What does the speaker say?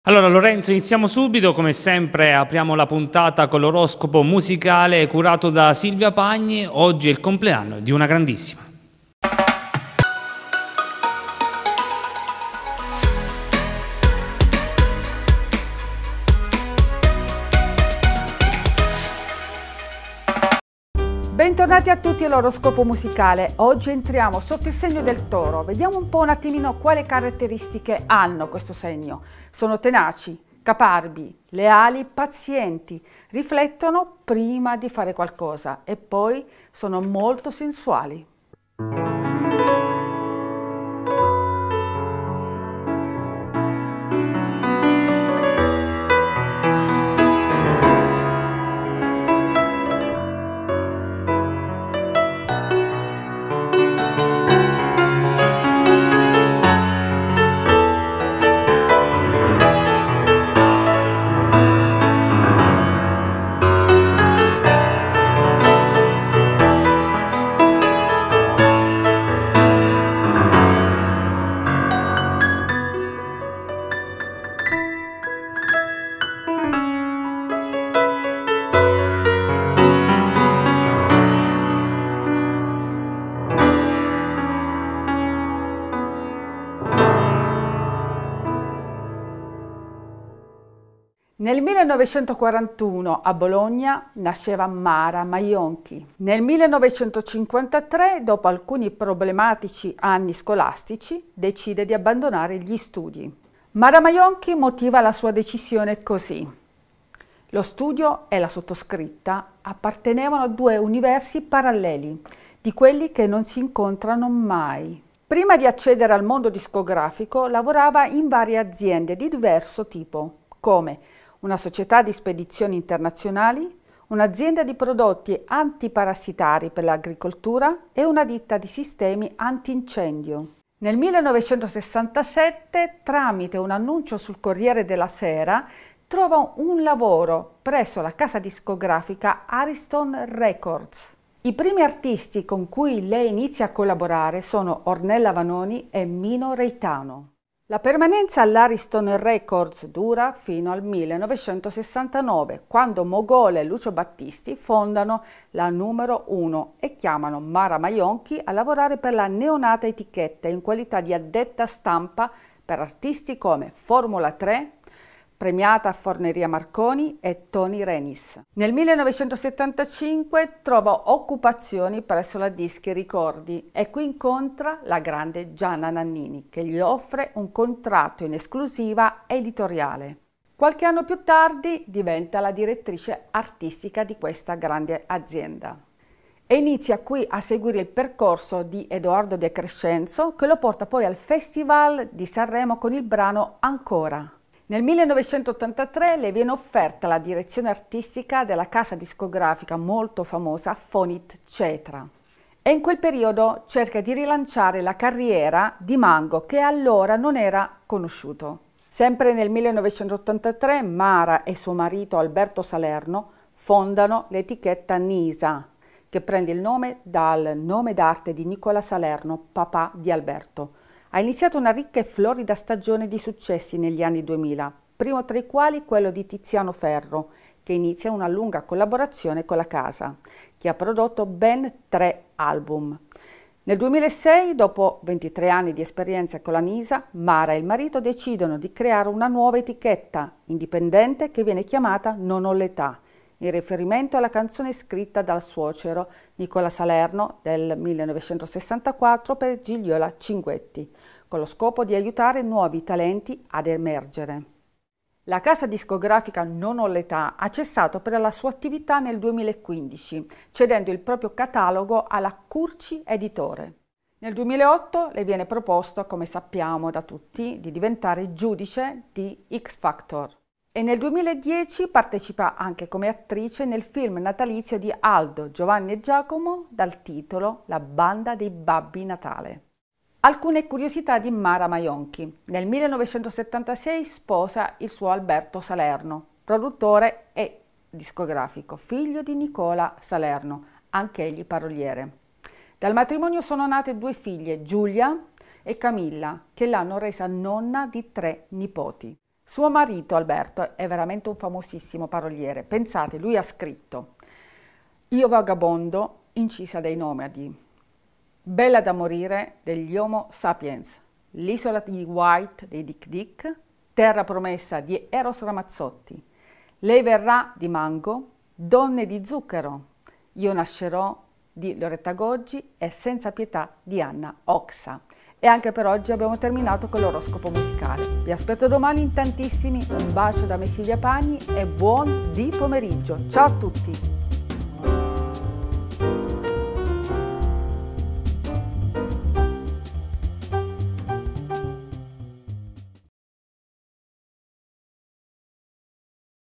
Allora Lorenzo, iniziamo subito, come sempre apriamo la puntata con l'oroscopo musicale curato da Silvia Pagni. Oggi è il compleanno di una grandissima. Bentornati a tutti all'oroscopo musicale. Oggi entriamo sotto il segno del Toro. Vediamo un po' un attimino quali caratteristiche hanno questo segno. Sono tenaci, caparbi, leali, pazienti, riflettono prima di fare qualcosa e poi sono molto sensuali. Nel 1941 a Bologna nasceva Mara Maionchi. Nel 1953, dopo alcuni problematici anni scolastici, decide di abbandonare gli studi. Mara Maionchi motiva la sua decisione così. Lo studio e la sottoscritta appartenevano a due universi paralleli, di quelli che non si incontrano mai. Prima di accedere al mondo discografico lavorava in varie aziende di diverso tipo, come una società di spedizioni internazionali, un'azienda di prodotti antiparassitari per l'agricoltura e una ditta di sistemi antincendio. Nel 1967, tramite un annuncio sul Corriere della Sera, trova un lavoro presso la casa discografica Ariston Records. I primi artisti con cui lei inizia a collaborare sono Ornella Vanoni e Mino Reitano. La permanenza all'Ariston Records dura fino al 1969, quando Mogol e Lucio Battisti fondano la numero 1 e chiamano Mara Maionchi a lavorare per la neonata etichetta in qualità di addetta stampa per artisti come Formula 3, premiata Forneria Marconi e Tony Renis. Nel 1975 trova occupazioni presso la Dischi Ricordi e qui incontra la grande Gianna Nannini, che gli offre un contratto in esclusiva editoriale. Qualche anno più tardi diventa la direttrice artistica di questa grande azienda e inizia qui a seguire il percorso di Edoardo De Crescenzo, che lo porta poi al Festival di Sanremo con il brano Ancora. Nel 1983 le viene offerta la direzione artistica della casa discografica molto famosa Fonit Cetra e in quel periodo cerca di rilanciare la carriera di Mango, che allora non era conosciuto. Sempre nel 1983 Mara e suo marito Alberto Salerno fondano l'etichetta Nisa, che prende il nome dal nome d'arte di Nicola Salerno, papà di Alberto. Ha iniziato una ricca e florida stagione di successi negli anni 2000, primo tra i quali quello di Tiziano Ferro, che inizia una lunga collaborazione con la casa, che ha prodotto ben 3 album. Nel 2006, dopo 23 anni di esperienza con la Nisa, Mara e il marito decidono di creare una nuova etichetta indipendente che viene chiamata Non ho l'età, in riferimento alla canzone scritta dal suocero Nicola Salerno del 1964 per Gigliola Cinguetti, con lo scopo di aiutare nuovi talenti ad emergere. La casa discografica Non ho l'età ha cessato per la sua attività nel 2015, cedendo il proprio catalogo alla Curci Editore. Nel 2008 le viene proposto, come sappiamo da tutti, di diventare giudice di X Factor. E nel 2010 partecipa anche come attrice nel film natalizio di Aldo, Giovanni e Giacomo dal titolo La banda dei Babbi Natale. Alcune curiosità di Mara Maionchi. Nel 1976 sposa il suo Alberto Salerno, produttore e discografico, figlio di Nicola Salerno, anch'egli paroliere. Dal matrimonio sono nate 2 figlie, Giulia e Camilla, che l'hanno resa nonna di 3 nipoti. Suo marito Alberto è veramente un famosissimo paroliere. Pensate, lui ha scritto Io vagabondo, incisa dei nomadi, Bella da morire degli Homo sapiens, L'isola di White dei Dick Dick, Terra promessa di Eros Ramazzotti, Lei verrà di Mango, Donne di zucchero, Io nascerò di Loretta Goggi e Senza pietà di Anna Oxa. E anche per oggi abbiamo terminato con l'oroscopo musicale. Vi aspetto domani in tantissimi, un bacio da me Silvia Pagni e buon di pomeriggio. Ciao a tutti!